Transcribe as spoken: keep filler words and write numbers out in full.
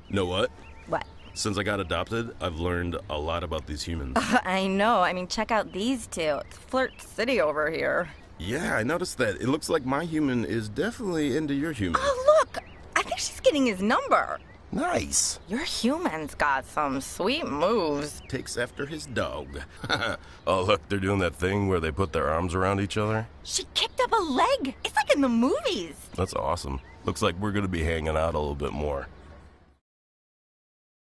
Know what? What? Since I got adopted, I've learned a lot about these humans. Uh, I know. I mean, check out these two. It's Flirt City over here. Yeah, I noticed that. It looks like my human is definitely into your human. Oh, look! I think she's getting his number. Nice. Your human's got some sweet moves. Takes after his dog. Oh, look, they're doing that thing where they put their arms around each other. She kicked up a leg. It's like in the movies. That's awesome. Looks like we're going to be hanging out a little bit more.